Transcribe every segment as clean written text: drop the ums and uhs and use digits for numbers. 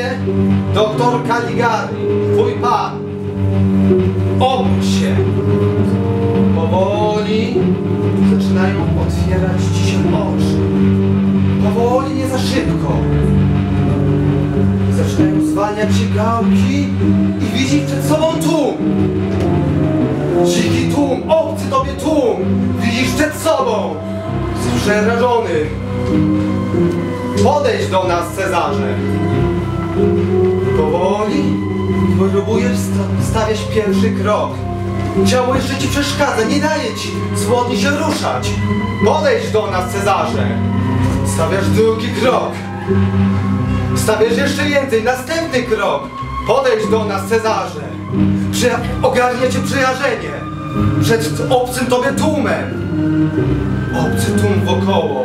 Cezarze, doktor Caligari, twój pan. Obudź się. Powoli zaczynają otwierać ci się oczy. Powoli, nie za szybko. Zaczynają zwalniać ci gałki i widzisz przed sobą tłum. Dziki tłum, obcy tobie tłum. Widzisz przed sobą. Jesteś przerażony. Podejdź do nas, Cezarze. Powoli próbujesz stawiać pierwszy krok. Ciało jeszcze ci przeszkadza, nie daje ci swobodnie się ruszać. Podejdź do nas, Cezarze. Stawiasz drugi krok. Stawiasz jeszcze więcej, następny krok. Podejdź do nas, Cezarze. Ogarnia cię przerażenie przed obcym tobie tłumem. Obcy tłum wokoło.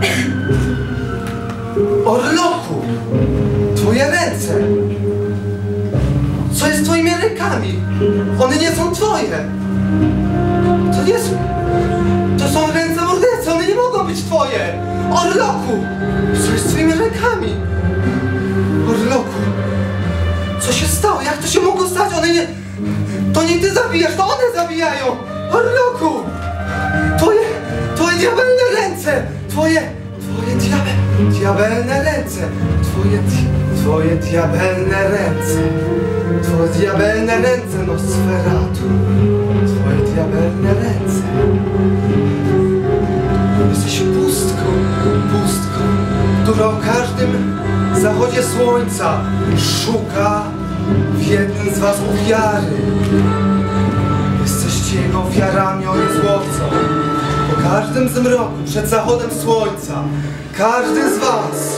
Orloku! Twoje ręce! Co jest z twoimi rękami? One nie są twoje! To nie są... To są ręce mordercy, one nie mogą być twoje! Orloku! Co jest z twoimi rękami? Orloku! Co się stało? Jak to się mogło stać? One nie... To nie ty zabijasz, to one zabijają! Orloku! Twoje diabelne ręce! Twoje diabelne ręce! Twoje diabelne ręce! Twoje diabelne ręce, Nosferatu! Twoje diabelne ręce! Jesteś pustką, która o każdym zachodzie słońca szuka w jednym z was ofiary. Jesteście jego ofiarami, on jest łowcą. Po każdym zmroku, przed zachodem słońca, każdy z was,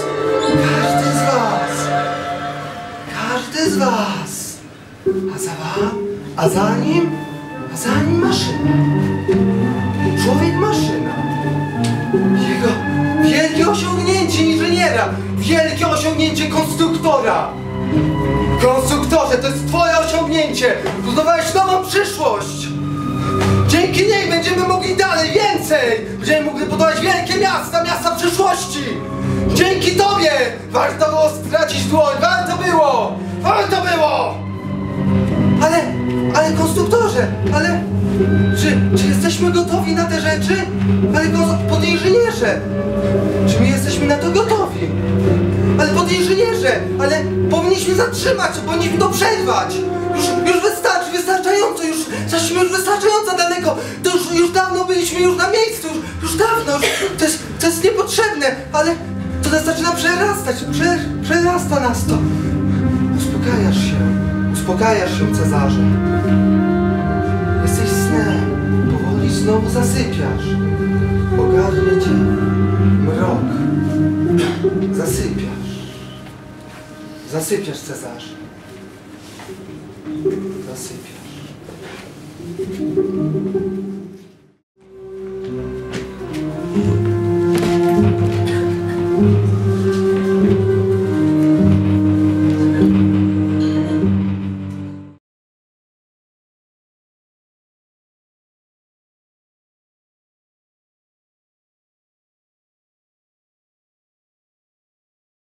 a za nim maszyna. Człowiek maszyna. Jego wielkie osiągnięcie inżyniera, wielkie osiągnięcie konstruktora. Konstruktorze, to jest twoje osiągnięcie. Budowałeś nową przyszłość. Dzięki niej będziemy mogli dalej, więcej. Będziemy mogli budować wielkie miasta, miasta przyszłości. Dzięki tobie warto było stracić dłoń, warto było. Ale konstruktorze, czy jesteśmy gotowi na te rzeczy? Ale podinżynierze, czy my jesteśmy na to gotowi? Ale podinżynierze, ale powinniśmy zatrzymać, powinniśmy to przerwać. Już wystarczy, wystarczająco, zaszliśmy już wystarczająco daleko. To już dawno byliśmy już na miejscu, już dawno, to jest niepotrzebne, ale to nas zaczyna przerastać, przerasta nas to. Uspokajasz się, Cezarze. Jesteś snem, powoli znowu zasypiasz. Ogarnie cię mrok. Zasypiasz, Cezarze. Zasypiasz.